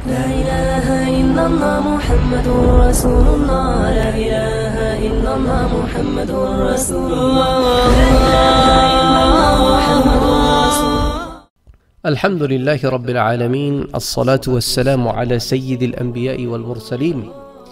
لا إله إلا الله محمد رسول الله لا إله إلا الله محمد رسول الله لا إله إلا الله محمد رسول الله الحمد لله رب العالمين الصلاة والسلام على سید الانبیاء والمرسلین۔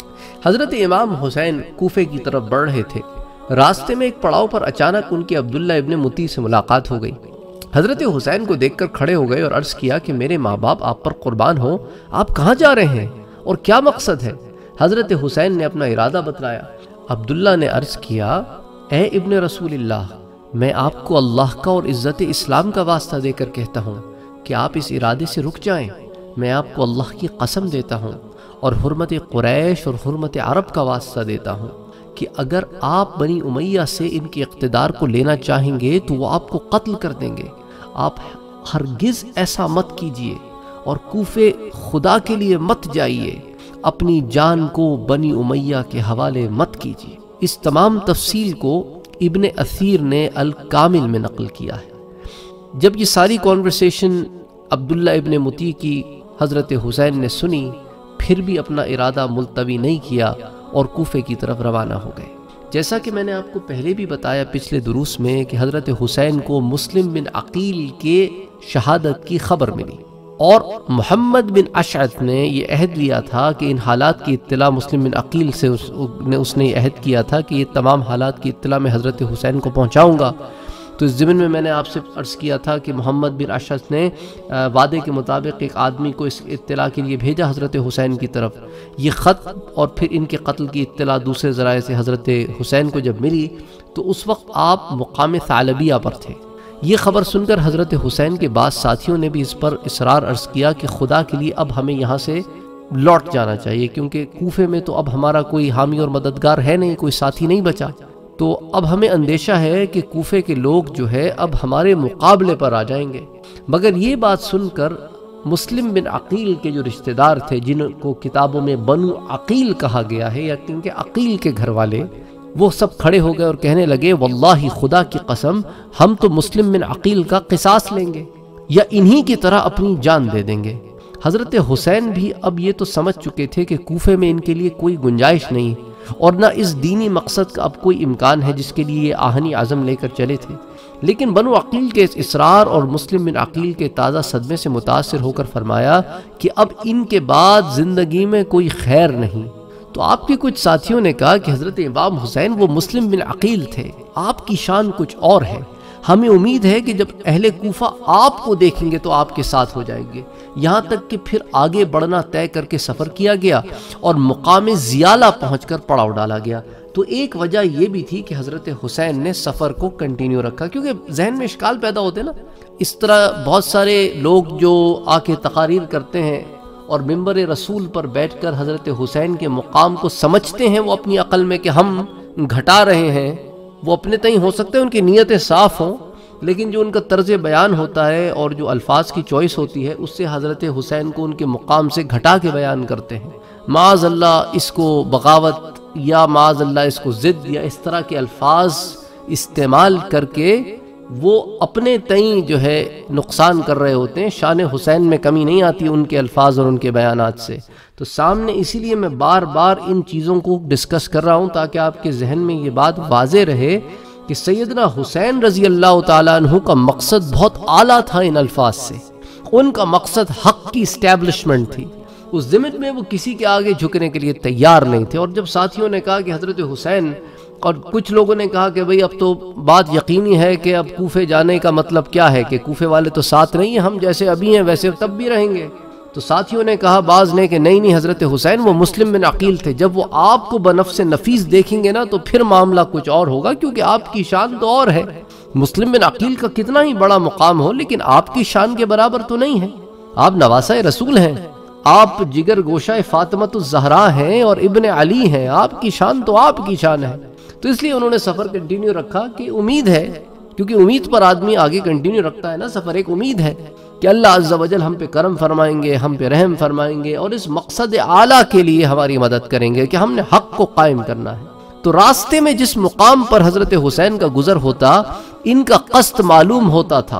حضرت امام حسین کوفے کی طرف بڑھ رہے تھے۔ راستے میں ایک پڑاؤ پر اچانک ان کے عبداللہ ابن مطیع سے ملاقات ہو گئی۔ حضرت حسین کو دیکھ کر کھڑے ہو گئے اور عرض کیا کہ میرے ماں باپ آپ پر قربان ہو، آپ کہاں جا رہے ہیں اور کیا مقصد ہے؟ حضرت حسین نے اپنا ارادہ بتلایا۔ عبداللہ نے عرض کیا، اے ابن رسول اللہ، میں آپ کو اللہ کا اور عزت اسلام کا واسطہ دے کر کہتا ہوں کہ آپ اس ارادے سے رک جائیں۔ میں آپ کو اللہ کی قسم دیتا ہوں اور حرمت قریش اور حرمت عرب کا واسطہ دیتا ہوں کہ اگر آپ بنی امیہ سے ان کے اقتدار کو لینا چاہیں گے تو وہ آپ کو قتل کر دیں گے۔ آپ ہرگز ایسا مت کیجئے اور کوفے خدا کے لیے مت جائیے، اپنی جان کو بنی امیہ کے حوالے مت کیجئے۔ اس تمام تفصیل کو ابن اثیر نے الکامل میں نقل کیا ہے۔ جب یہ ساری کانورسیشن عبداللہ ابن مطیع کی حضرت حسین نے سنی، پھر بھی اپنا ارادہ ملتوی نہیں کیا اور کوفے کی طرف روانہ ہو گئے۔ جیسا کہ میں نے آپ کو پہلے بھی بتایا پچھلے دروس میں کہ حضرت حسین کو مسلم بن عقیل کے شہادت کی خبر ملی، اور محمد بن اشعث نے یہ عہد لیا تھا کہ ان حالات کی اطلاع مسلم بن عقیل سے اس نے یہ عہد کیا تھا کہ یہ تمام حالات کی اطلاع میں حضرت حسین کو پہنچاؤں گا۔ تو اس ضمن میں نے آپ سے عرض کیا تھا کہ محمد بن اشعث نے وعدے کے مطابق ایک آدمی کو اس اطلاع کے لیے بھیجا حضرت حسین کی طرف۔ یہ خط اور پھر ان کے قتل کی اطلاع دوسرے ذرائع سے حضرت حسین کو جب ملی تو اس وقت آپ مقام ثعلبیہ پر تھے۔ یہ خبر سن کر حضرت حسین کے بعض ساتھیوں نے بھی اس پر اصرار عرض کیا کہ خدا کے لیے اب ہمیں یہاں سے لوٹ جانا چاہیے، کیونکہ کوفے میں تو اب ہمارا کوئی حامی اور مددگار ہے نہیں، کوئی ساتھی نہیں بچا، تو اب ہمیں اندیشہ ہے کہ کوفے کے لوگ جو ہے اب ہمارے مقابلے پر آ جائیں گے۔ مگر یہ بات سن کر مسلم بن عقیل کے جو رشتہ دار تھے، جن کو کتابوں میں بنو عقیل کہا گیا ہے یا کیونکہ عقیل کے گھر والے، وہ سب کھڑے ہو گئے اور کہنے لگے، واللہ خدا کی قسم ہم تو مسلم بن عقیل کا قصاص لیں گے یا انہی کی طرح اپنی جان دے دیں گے۔ حضرت حسین بھی اب یہ تو سمجھ چکے تھے کہ کوفے میں ان کے لیے کوئی گنجائش نہیں اور نہ اس دینی مقصد کا اب کوئی امکان ہے جس کے لیے یہ آہنی عزم لے کر چلے تھے۔ لیکن بنو عقیل کے اس اصرار اور مسلم بن عقیل کے تازہ صدمے سے متاثر ہو کر فرمایا کہ اب ان کے بعد زندگی میں کوئی خیر نہیں۔ تو آپ کے کچھ ساتھیوں نے کہا کہ حضرت امام حسین وہ مسلم بن عقیل تھے، آپ کی شان کچھ اور ہے، ہمیں امید ہے کہ جب اہل کوفہ آپ کو دیکھیں گے تو آپ کے ساتھ ہو جائیں گے۔ یہاں تک کہ پھر آگے بڑھنا طے کر کے سفر کیا گیا اور مقام زیالہ پہنچ کر پڑاؤ ڈالا گیا۔ تو ایک وجہ یہ بھی تھی کہ حضرت حسین نے سفر کو کنٹینیو رکھا، کیونکہ ذہن میں اشکال پیدا ہوتے نا، اس طرح بہت سارے لوگ جو آ کے تقاریر کرتے ہیں اور منبر رسول پر بیٹھ کر حضرت حسین کے مقام کو سمجھتے ہیں، وہ اپنی عقل میں کہ ہم گھٹا رہے ہیں، وہ اپنے تئیں ہو سکتے ہیں ان کی نیتیں صاف ہوں، لیکن جو ان کا طرز بیان ہوتا ہے اور جو الفاظ کی چوائس ہوتی ہے اس سے حضرت حسین کو ان کے مقام سے گھٹا کے بیان کرتے ہیں۔ معاذ اللہ اس کو بغاوت یا معاذ اللہ اس کو ضد یا اس طرح کے الفاظ استعمال کر کے وہ اپنے تئیں جو ہے نقصان کر رہے ہوتے ہیں۔ شان حسین میں کمی نہیں آتی ان کے الفاظ اور ان کے بیانات سے۔ تو سامنے اسی لیے میں بار بار ان چیزوں کو ڈسکس کر رہا ہوں تاکہ آپ کے ذہن میں یہ بات واضح رہے کہ سیدنا حسین رضی اللہ تعالیٰ عنہ کا مقصد بہت اعلیٰ تھا ان الفاظ سے۔ ان کا مقصد حق کی اسٹیبلشمنٹ تھی، اس ضمن میں وہ کسی کے آگے جھکنے کے لیے تیار نہیں تھے۔ اور جب ساتھیوں نے کہا کہ حضرت حسین، اور کچھ لوگوں نے کہا کہ بھئی اب تو بات یقینی ہے کہ اب کوفے جانے کا مطلب کیا ہے کہ کوفے والے تو ساتھ نہیں ہیں، ہم جیسے ابھی ہیں ویسے تب بھی رہیں گے۔ تو ساتھیوں نے کہا بعض نے کہ نہیں حضرت حسین وہ مسلم بن عقیل تھے، جب وہ آپ کو بنفس نفیس دیکھیں گے نا تو پھر معاملہ کچھ اور ہوگا، کیونکہ آپ کی شان تو اور ہے۔ مسلم بن عقیل کا کتنا ہی بڑا مقام ہو لیکن آپ کی شان کے برابر تو نہیں ہے، آپ نواسہ رسول ہیں، آپ جگر گوشہ فاطمۃ الزہرا ہیں اور ابن علی ہیں، آپ کی شان تو آپ کی شان ہے۔ تو اس لیے انہوں نے سفر کنٹینیو رکھا کہ امید ہے، کیونکہ امید پر آدمی آگے کنٹینیو رکھتا ہے نا، سفر ایک امید ہے کہ اللہ عز و جل ہم پہ کرم فرمائیں گے، ہم پہ رحم فرمائیں گے اور اس مقصد اعلیٰ کے لیے ہماری مدد کریں گے کہ ہم نے حق کو قائم کرنا ہے۔ تو راستے میں جس مقام پر حضرت حسین کا گزر ہوتا، ان کا قصد معلوم ہوتا تھا۔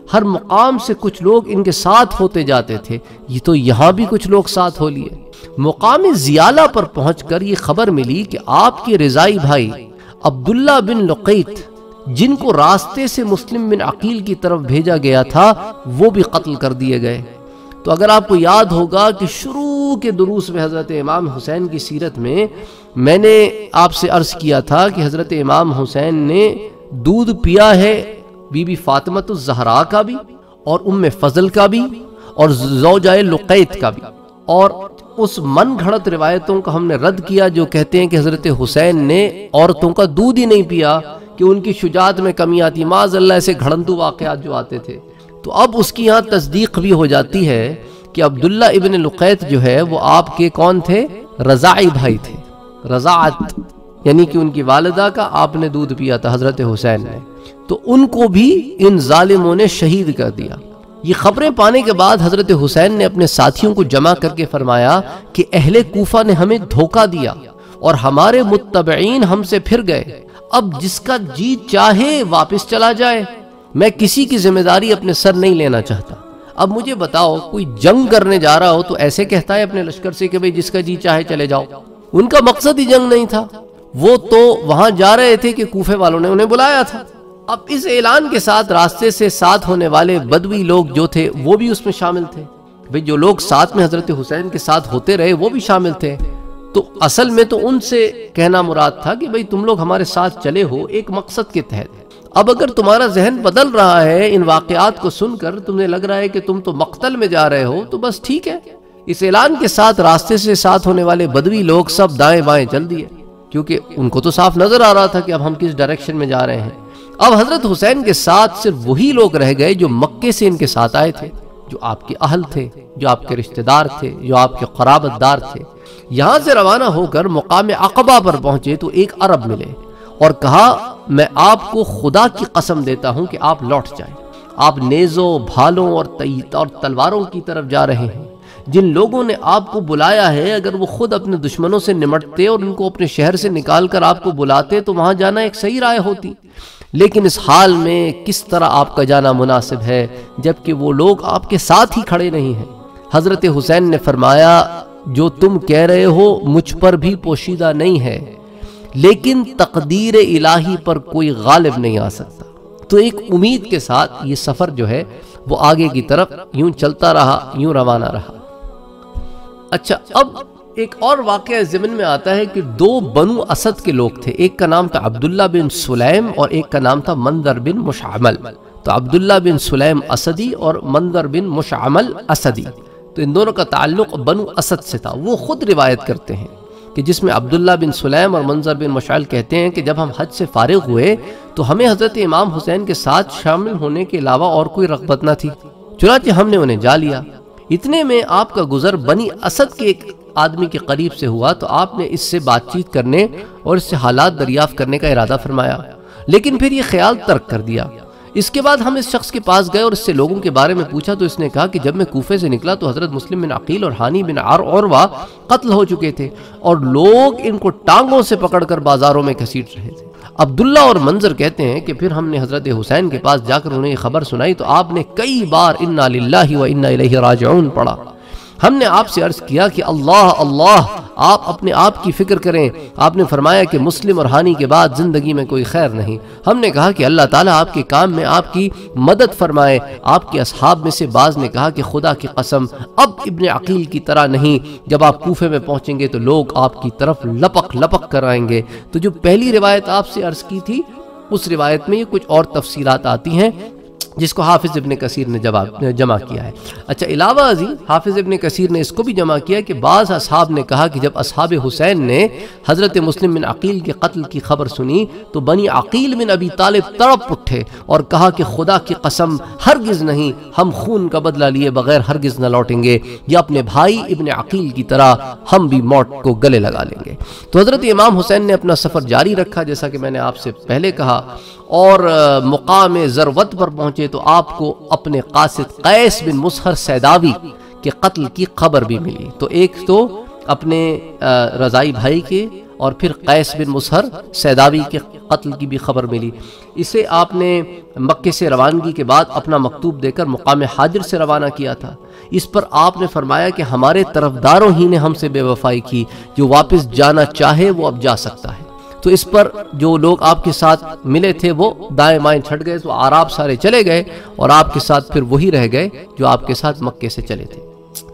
ہر مقام سے کچھ لوگ ان کے ساتھ ہوتے جاتے تھے، یہ تو یہاں بھی کچھ لوگ ساتھ ہو لیے۔ مقام زیالہ پر پہنچ کر یہ خبر ملی کہ آپ کے رضائی بھائی عبداللہ بن لقیط، جن کو راستے سے مسلم بن عقیل کی طرف بھیجا گیا تھا، وہ بھی قتل کر دیے گئے۔ تو اگر آپ کو یاد ہوگا کہ شروع کے دروس میں حضرت امام حسین کی سیرت میں نے آپ سے عرض کیا تھا کہ حضرت امام حسین نے دودھ پیا ہے بی بی فاطمہ الزہرا کا بھی، اور ام فضل کا بھی، اور زوجہ لقیط کا بھی، اور اس من گھڑت روایتوں کا ہم نے رد کیا جو کہتے ہیں کہ حضرت حسین نے عورتوں کا دودھ ہی نہیں پیا کہ ان کی شجاعت میں کمی آتی، معاذ اللہ سے گھڑندو واقعات جو آتے تھے۔ تو اب اس کی یہاں تصدیق بھی ہو جاتی ہے کہ عبداللہ ابن لقیط جو ہے وہ آپ کے کون تھے؟ رضاعی بھائی تھے۔ رضاعت یعنی کہ ان کی والدہ کا آپ نے دودھ پیا تھا حضرت حسین نے، تو ان کو بھی ان ظالموں نے شہید کر دیا۔ یہ خبریں پانے کے بعد حضرت حسین نے اپنے ساتھیوں کو جمع کر کے فرمایا کہ اہل کوفہ نے ہمیں دھوکہ دیا اور ہمارے متبعین ہم سے پھر گئے، اب جس کا جی چاہے واپس چلا جائے، میں کسی کی ذمہ داری اپنے سر نہیں لینا چاہتا۔ اب مجھے بتاؤ، کوئی جنگ کرنے جا رہا ہو تو ایسے کہتا ہے اپنے لشکر سے کہ بھئی جس کا جی چاہے چلے جاؤ؟ ان کا مقصد ہی جنگ نہیں تھا، وہ تو وہاں جا رہے تھے کہ کوفے والوں نے انہیں بلایا تھا۔ اب اس اعلان کے ساتھ راستے سے ساتھ ہونے والے بدوی لوگ جو تھے وہ بھی اس میں شامل تھے، بھئی جو لوگ ساتھ میں حضرت حسین کے ساتھ ہوتے رہے وہ بھی شامل تھے۔ تو اصل میں تو ان سے کہنا مراد تھا کہ بھئی تم لوگ ہمارے ساتھ چلے ہو ایک مقصد کے تحت۔ اب اگر تمہارا ذہن بدل رہا ہے ان واقعات کو سن کر، تمہیں لگ رہا ہے کہ تم تو مقتل میں جا رہے ہو، تو بس ٹھیک ہے۔ اس اعلان کے ساتھ راستے سے ساتھ ہونے والے بدوی لوگ سب دائیں بائیں چل دیے، کیونکہ ان کو تو صاف نظر آ رہا تھا کہ اب ہم کس ڈائریکشن میں جا رہے ہیں۔ اب حضرت حسین کے ساتھ صرف وہی لوگ رہ گئے جو مکے سے ان کے ساتھ آئے تھے، جو آپ کے اہل تھے، جو آپ کے رشتہ دار تھے، جو آپ کے قرابت دار تھے۔ یہاں سے روانہ ہو کر مقام عقبہ پر پہنچے تو ایک عرب ملے اور کہا، میں آپ کو خدا کی قسم دیتا ہوں کہ آپ لوٹ جائیں، آپ نیزوں، بھالوں اور تلواروں کی طرف جا رہے ہیں۔ جن لوگوں نے آپ کو بلایا ہے اگر وہ خود اپنے دشمنوں سے نمٹتے اور ان کو اپنے شہر سے نکال کر آپ کو بلاتے تو وہاں جانا ایک صحیح رائے ہوتی، لیکن اس حال میں کس طرح آپ کا جانا مناسب ہے جبکہ وہ لوگ آپ کے ساتھ ہی کھڑے نہیں ہیں؟ حضرت حسین نے فرمایا، جو تم کہہ رہے ہو مجھ پر بھی پوشیدہ نہیں ہے، لیکن تقدیر الہی پر کوئی غالب نہیں آ سکتا۔ تو ایک امید کے ساتھ یہ سفر جو ہے وہ آگے کی طرف یوں چلتا رہا، یوں روانہ رہا۔ اچھا، اب ایک اور واقعہ ذہن میں آتا ہے کہ دو بنو اسد کے لوگ تھے، ایک کا نام تھا عبداللہ بن سلیم اور ایک کا نام تھا منذر بن مشعمل۔ تو عبداللہ بن سلیم اسدی اور منذر بن مشعمل اسدی، تو ان دونوں کا تعلق بنو اسد سے تھا۔ وہ خود روایت کرتے ہیں کہ جس میں عبداللہ بن سلیم اور منذر بن مشعل کہتے ہیں کہ جب ہم حج سے فارغ ہوئے تو ہمیں حضرت امام حسین کے ساتھ شامل ہونے کے علاوہ اور کوئی رغبت نہ تھی، چنانچہ ہم نے انہیں جا لیا۔ اتنے میں آپ کا گزر بنی اسد کے ایک آدمی کے قریب سے ہوا تو آپ نے اس سے بات چیت کرنے اور اس سے حالات دریافت کرنے کا ارادہ فرمایا، لیکن پھر یہ خیال ترک کر دیا۔ اس کے بعد ہم اس شخص کے پاس گئے اور اس سے لوگوں کے بارے میں پوچھا تو اس نے کہا کہ جب میں کوفے سے نکلا تو حضرت مسلم بن عقیل اور ہانی بن عروہ قتل ہو چکے تھے اور لوگ ان کو ٹانگوں سے پکڑ کر بازاروں میں گھسیٹ رہے تھے۔ عبداللہ اور منظر کہتے ہیں کہ پھر ہم نے حضرت حسین کے پاس جا کر انہیں یہ خبر سنائی تو آپ نے کئی بار انا للہ و انا الیہ راجعون پڑھا۔ ہم نے آپ سے عرض کیا کہ اللہ اللہ، آپ اپنے آپ کی فکر کریں۔ آپ نے فرمایا کہ مسلم اور ہانی کے بعد زندگی میں کوئی خیر نہیں۔ ہم نے کہا کہ اللہ تعالیٰ آپ کے کام میں آپ کی مدد فرمائے۔ آپ کے اصحاب میں سے بعض نے کہا کہ خدا کی قسم اب ابن عقیل کی طرح نہیں، جب آپ کوفے میں پہنچیں گے تو لوگ آپ کی طرف لپک لپک کر آئیں گے۔ تو جو پہلی روایت آپ سے عرض کی تھی اس روایت میں یہ کچھ اور تفصیلات آتی ہیں جس کو حافظ ابن کثیر نے جمع کیا ہے۔ اچھا، علاوہ ازیں حافظ ابن کثیر نے اس کو بھی جمع کیا کہ بعض اصحاب نے کہا کہ جب اصحاب حسین نے حضرت مسلم بن عقیل کے قتل کی خبر سنی تو بنی عقیل بن ابی طالب تڑپ اٹھے اور کہا کہ خدا کی قسم ہرگز نہیں، ہم خون کا بدلہ لیے بغیر ہرگز نہ لوٹیں گے، یا اپنے بھائی ابن عقیل کی طرح ہم بھی موت کو گلے لگا لیں گے۔ تو حضرت امام حسین نے اپنا سفر جاری رکھا جیسا کہ میں نے آپ سے پہلے کہا، اور مقام ذروت پر پہنچے تو آپ کو اپنے قاصد قیس بن مسہر سیداوی کے قتل کی خبر بھی ملی۔ تو ایک تو اپنے رضائی بھائی کے اور پھر قیس بن مسہر سیداوی کے قتل کی بھی خبر ملی۔ اسے آپ نے مکے سے روانگی کے بعد اپنا مکتوب دے کر مقام حاضر سے روانہ کیا تھا۔ اس پر آپ نے فرمایا کہ ہمارے طرفداروں ہی نے ہم سے بے وفائی کی، جو واپس جانا چاہے وہ اب جا سکتا ہے۔ تو اس پر جو لوگ آپ کے ساتھ ملے تھے وہ دائیں بائیں چھٹ گئے، تو اعراب سارے چلے گئے اور آپ کے ساتھ پھر وہی رہ گئے جو آپ کے ساتھ مکے سے چلے تھے۔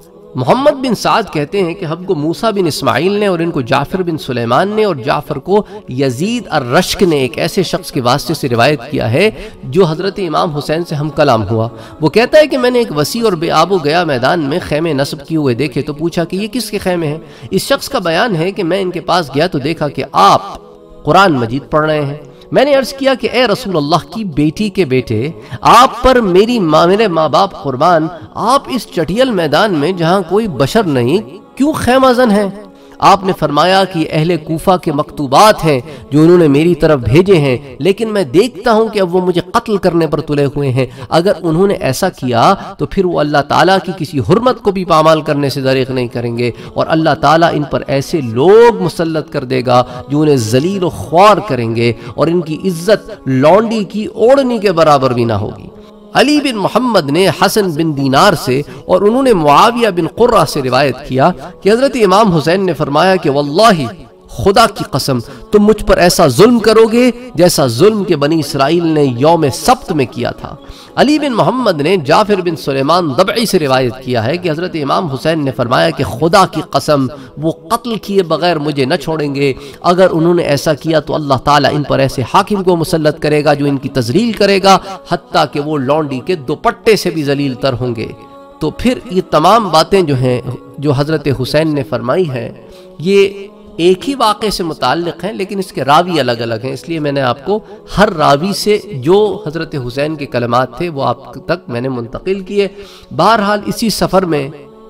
محمد بن سعد کہتے ہیں کہ ہم کو موسیٰ بن اسماعیل نے اور ان کو جعفر بن سلیمان نے اور جعفر کو یزید الرشک نے ایک ایسے شخص کے واسطے سے روایت کیا ہے جو حضرت امام حسین سے ہم کلام ہوا۔ وہ کہتا ہے کہ میں نے ایک وسیع اور بے آب و گیا میدان میں خیمے نصب کیے ہوئے دیکھے، تو پوچھا کہ یہ کس کے خیمے ہیں؟ اس شخص کا بیان ہے کہ میں ان کے پاس گیا تو دیکھا کہ آپ قرآن مجید پڑھ رہے ہیں۔ میں نے عرض کیا کہ اے رسول اللہ کی بیٹی کے بیٹے، آپ پر میرے ماں باپ قربان، آپ اس چٹیل میدان میں جہاں کوئی بشر نہیں کیوں خیمہ زن ہیں؟ آپ نے فرمایا کہ یہ اہل کوفہ کے مکتوبات ہیں جو انہوں نے میری طرف بھیجے ہیں، لیکن میں دیکھتا ہوں کہ اب وہ مجھے قتل کرنے پر تلے ہوئے ہیں۔ اگر انہوں نے ایسا کیا تو پھر وہ اللہ تعالیٰ کی کسی حرمت کو بھی پامال کرنے سے دریغ نہیں کریں گے، اور اللہ تعالیٰ ان پر ایسے لوگ مسلط کر دے گا جو انہیں ذلیل و خوار کریں گے، اور ان کی عزت لونڈی کی اوڑھنی کے برابر بھی نہ ہوگی۔ علی بن محمد نے حسن بن دینار سے اور انہوں نے معاویہ بن قرہ سے روایت کیا کہ حضرت امام حسین نے فرمایا کہ واللہ خدا کی قسم تم مجھ پر ایسا ظلم کرو گے جیسا ظلم کے بنی اسرائیل نے یوم سبت میں کیا تھا۔ علی بن محمد نے جعفر بن سلیمان ضبعی سے روایت کیا ہے کہ حضرت امام حسین نے فرمایا کہ خدا کی قسم وہ قتل کیے بغیر مجھے نہ چھوڑیں گے، اگر انہوں نے ایسا کیا تو اللہ تعالیٰ ان پر ایسے حاکم کو مسلط کرے گا جو ان کی تذلیل کرے گا، حتیٰ کہ وہ لونڈی کے دوپٹے سے بھی ذلیل تر ہوں گے۔ تو پھر یہ تمام باتیں جو ہیں جو حضرت حسین نے فرمائی ہیں یہ ایک ہی واقعے سے متعلق ہیں، لیکن اس کے راوی الگ الگ ہیں، اس لیے میں نے آپ کو ہر راوی سے جو حضرت حسین کے کلمات تھے وہ آپ تک میں نے منتقل کیے۔ بہرحال اسی سفر میں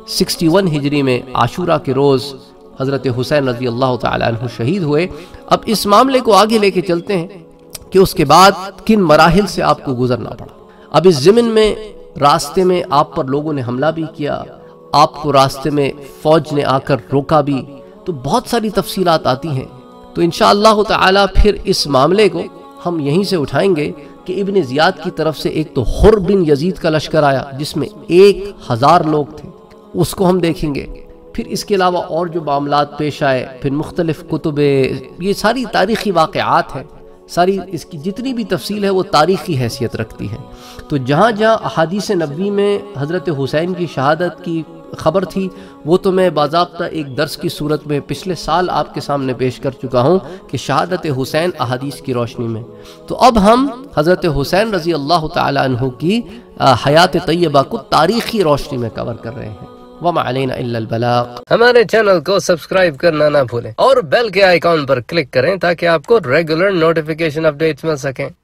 61 ہجری میں عاشورہ کے روز حضرت حسین رضی اللہ تعالیٰ عنہ شہید ہوئے۔ اب اس معاملے کو آگے لے کے چلتے ہیں کہ اس کے بعد کن مراحل سے آپ کو گزرنا پڑا۔ اب اس ضمن میں راستے میں آپ پر لوگوں نے حملہ بھی کیا، آپ کو راستے میں فوج نے آ کر روکا بھی، تو بہت ساری تفصیلات آتی ہیں۔ تو انشاءاللہ تعالی پھر اس معاملے کو ہم یہیں سے اٹھائیں گے کہ ابن زیاد کی طرف سے ایک تو حر بن یزید کا لشکر آیا جس میں 1000 لوگ تھے، اس کو ہم دیکھیں گے۔ پھر اس کے علاوہ اور جو معاملات پیش آئے، پھر مختلف کتب، یہ ساری تاریخی واقعات ہیں، ساری اس کی جتنی بھی تفصیل ہے وہ تاریخی حیثیت رکھتی ہے۔ تو جہاں جہاں احادیث نبوی میں حضرت حسین کی شہادت کی خبر تھی وہ تو میں باضابطہ ایک درس کی صورت میں پچھلے سال آپ کے سامنے پیش کر چکا ہوں کہ شہادت حسین احادیث کی روشنی میں۔ تو اب ہم حضرت حسین رضی اللہ تعالی عنہ کی حیات طیبہ کو تاریخی روشنی میں کور کر رہے ہیں۔ وما علینا الا البلاغ۔ ہمارے چینل کو سبسکرائب کرنا نہ بھولیں اور بیل کے آئیکن پر کلک کریں تاکہ آپ کو ریگولر نوٹیفیکیشن اپڈیٹس مل سکیں۔